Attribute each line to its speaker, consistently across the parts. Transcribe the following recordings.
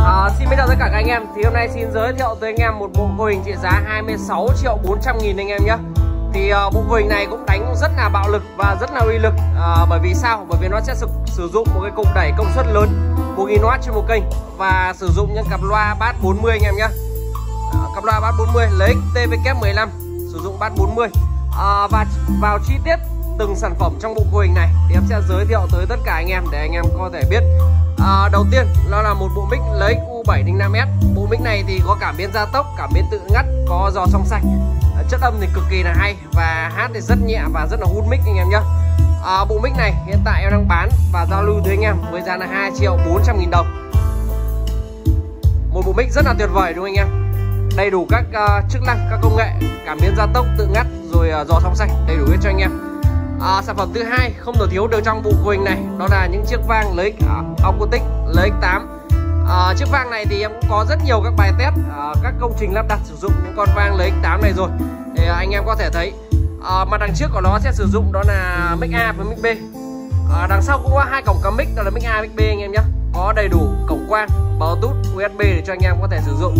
Speaker 1: Xin chào tất cả các anh em. Thì hôm nay xin giới thiệu tới anh em một bộ vô hình trị giá 26.400.000 anh em nhé. Thì bộ vô hình này cũng đánh rất là bạo lực và rất là uy lực. Bởi vì sao? Bởi vì nó sẽ sử dụng một cái cục đẩy công suất lớn 1000W trên một kênh và sử dụng những cặp loa bass 40 anh em nhé. Cặp loa bass 40 lấy TVK15, sử dụng bass 40. Và vào chi tiết từng sản phẩm trong bộ vô hình này thì em sẽ giới thiệu tới tất cả anh em để anh em có thể biết. Đầu tiên nó là một bộ mic lấy U705S. Bộ mic này thì có cảm biến gia tốc, cảm biến tự ngắt, có giò song xanh. Chất âm thì cực kỳ là hay và hát thì rất nhẹ và rất là hút mic anh em nhé. Bộ mic này hiện tại em đang bán và giao lưu tới anh em với giá là 2.400.000 đồng. Một bộ mic rất là tuyệt vời đúng không anh em? Đầy đủ các chức năng, các công nghệ, cảm biến gia tốc, tự ngắt, rồi giò song xanh, đầy đủ hết cho anh em. Sản phẩm thứ hai không thể thiếu được trong bộ vô hình này đó là những chiếc vang lấy acoustic lấy X8. Chiếc vang này thì em cũng có rất nhiều các bài test các công trình lắp đặt sử dụng những con vang lấy X8 này rồi, để anh em có thể thấy. Mặt đằng trước của nó sẽ sử dụng đó là mic A và mic B. Đằng sau cũng có hai cổng cắm mic, đó là mic A, mic B anh em nhé. Có đầy đủ cổng quang, Bluetooth, USB để cho anh em có thể sử dụng.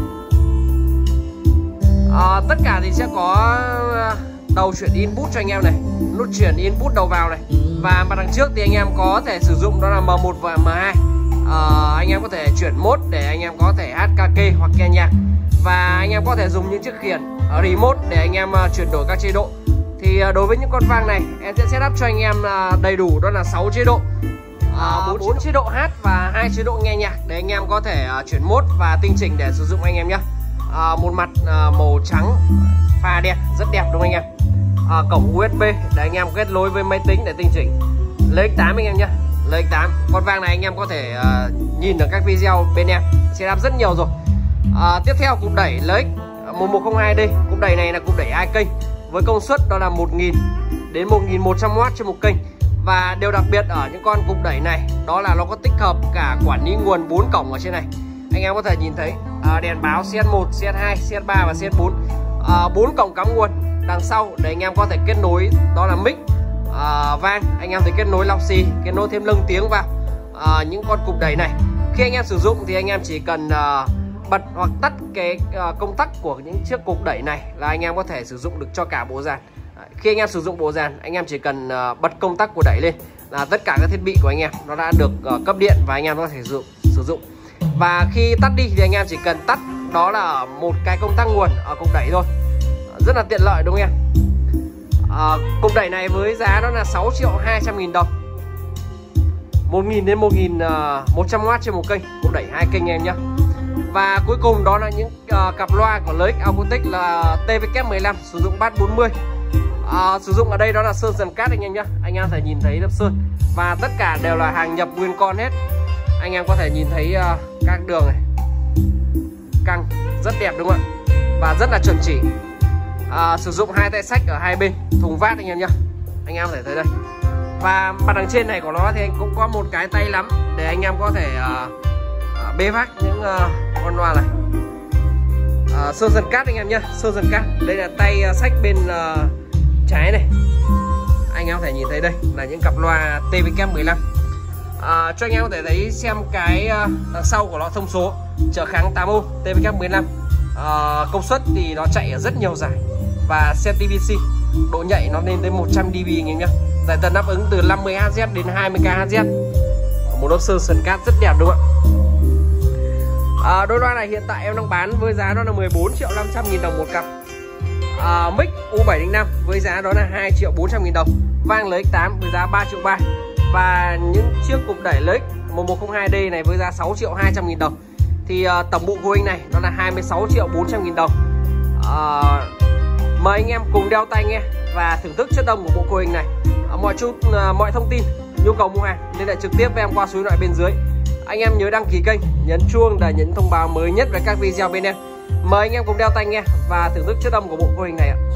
Speaker 1: Tất cả thì sẽ có đầu chuyển input cho anh em này, nút chuyển input đầu vào này. Và mặt đằng trước thì anh em có thể sử dụng đó là M1 và M2. Anh em có thể chuyển mode để anh em có thể hát karaoke hoặc nghe nhạc. Và anh em có thể dùng những chiếc khiển remote để anh em chuyển đổi các chế độ. Thì đối với những con vang này em sẽ setup cho anh em đầy đủ đó là 6 chế độ, 4 chế độ hát và 2 chế độ nghe nhạc để anh em có thể chuyển mode và tinh chỉnh để sử dụng anh em nhé. Một mặt màu trắng pha đen rất đẹp đúng không anh em? Cổng USB để anh em kết nối với máy tính để tinh chỉnh. Lấy X8 anh em nhé, lấy X8. Con vang này anh em có thể nhìn được các video bên em setup rất nhiều rồi. Tiếp theo cục đẩy lấy 1102D. Cục đẩy này là cục đẩy 2 kênh với công suất đó là 1000 đến 1100W trên một kênh. Và điều đặc biệt ở những con cục đẩy này đó là nó có tích hợp cả quản lý nguồn 4 cổng ở trên này. Anh em có thể nhìn thấy đèn báo CS1, CS2, CS3 và CS4. 4 cổng cắm nguồn đằng sau để anh em có thể kết nối đó là mic, vang, anh em thể kết nối lọc xì, kết nối thêm lưng tiếng vào những con cục đẩy này. Khi anh em sử dụng thì anh em chỉ cần bật hoặc tắt cái công tắc của những chiếc cục đẩy này là anh em có thể sử dụng được cho cả bộ dàn. Khi anh em sử dụng bộ dàn, anh em chỉ cần bật công tắc của đẩy lên là tất cả các thiết bị của anh em nó đã được cấp điện và anh em có thể sử dụng. Và khi tắt đi thì anh em chỉ cần tắt đó là một cái công tắc nguồn ở cục đẩy thôi. Rất là tiện lợi đúng không em? Cục đẩy này với giá đó là 6.200.000 đồng, 1000 đến 1100W trên một kênh, cục đẩy 2 kênh em nhé. Và cuối cùng đó là những cặp loa của Lyric Acoustic là TVK15, sử dụng bass 40. Sử dụng ở đây đó là sơn dần cát anh em nhé. Anh em có thể nhìn thấy lớp sơn và tất cả đều là hàng nhập nguyên con hết. Anh em có thể nhìn thấy các đường này căng rất đẹp đúng không ạ? Và rất là chuẩn chỉ. Sử dụng hai tay xách ở hai bên thùng vát anh em nhé. Anh em có thể thấy đây. Và mặt đằng trên này của nó thì anh cũng có một cái tay lắm để anh em có thể bê vác những con loa này. Sơn dần cát anh em nhé, sơn dần cát. Đây là tay xách bên trái này. Anh em có thể nhìn thấy đây là những cặp loa TVK15. Cho anh em có thể thấy xem cái đằng sau của nó thông số trở kháng 8 ohm TVK15. Công suất thì nó chạy ở rất nhiều giải và CTVC, độ nhạy nó lên tới 100 dB anh em nhé. Giải tần đáp ứng từ 50Hz đến 20kHz. Một lớp sơn sần cát rất đẹp đúng không ạ? Đôi loa này hiện tại em đang bán với giá đó là 14.500.000 đồng một cặp. Mic U705 với giá đó là 2.400.000 đồng. Vang lấy X8 với giá 3.3 triệu. Và những chiếc cục đẩy lấy 1102D này với giá 6.200.000 đồng. Thì tổng bộ vô hình này đó là 26.400.000 đồng. Mời anh em cùng đeo tai nghe và thưởng thức chất âm của bộ vô hình này. Mọi thông tin, nhu cầu mua hàng liên hệ trực tiếp với em qua số điện thoại bên dưới. Anh em nhớ đăng ký kênh, nhấn chuông để nhận thông báo mới nhất về các video bên em. Mời anh em cùng đeo tai nghe và thưởng thức chất âm của bộ vô hình này ạ.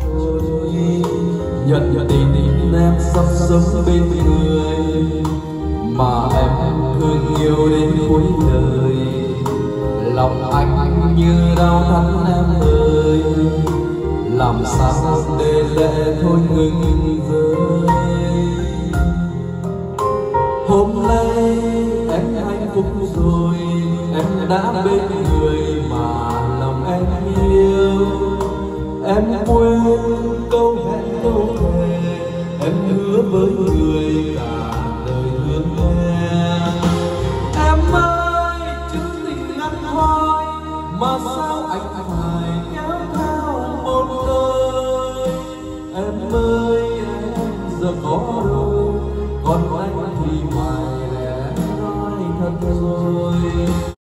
Speaker 2: Nhận tin em sắp sống bên người mà em thương yêu đến cuối đời. Lòng anh như đau thắt em ơi, làm sao để lệ thôi ngừng rơi. Hôm nay em hạnh phúc rồi, em đã bên người mà lòng em yêu. Em quên câu hẹn câu thề, em hứa với người cả đời thương em. Em ơi chữ tình ngắn thôi mà sao anh phải kéo theo một đời. Em ơi em giờ có rồi, còn anh thì mãi lẽ nói thật rồi.